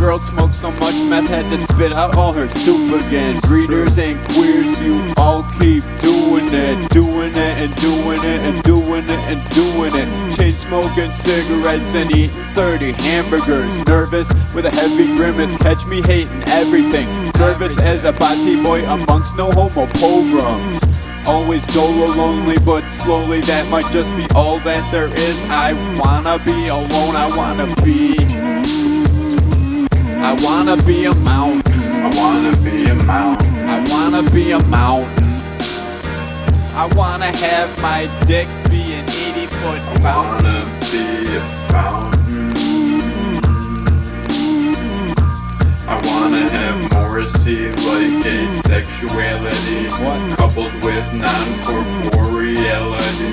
girl smoked so much meth, had to spit out all her soup again. Breeders and queers, you all keep doing it, doing it and doing it and doing it and doing it. Chain smoking cigarettes and eating 30 hamburgers. Nervous with a heavy grimace, catch me hating everything. Nervous as a bati boy amongst no homo pogroms. Always dolo lonely, but slowly that might just be all that there is. I wanna be alone, I wanna be a mountain. I wanna be a mountain. I wanna be a mountain. I wanna have my dick be an 80-foot I wanna be a fountain. I wanna have Morrissey like a sexuality coupled with non-corporeality.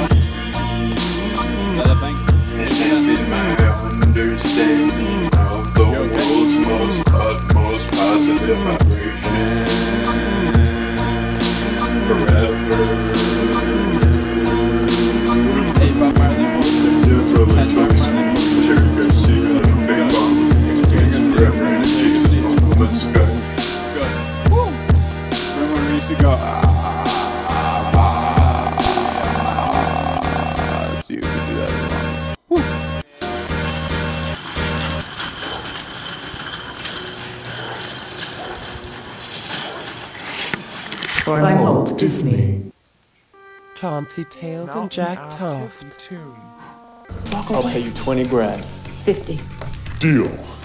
Enhancing my understanding of the world's utmost positive vibration. Forever. Go. So you can do that. Woo. By Walt Disney. Chauncey Tales and Jack Toft. I'll pay you 20 grand. 50. Deal.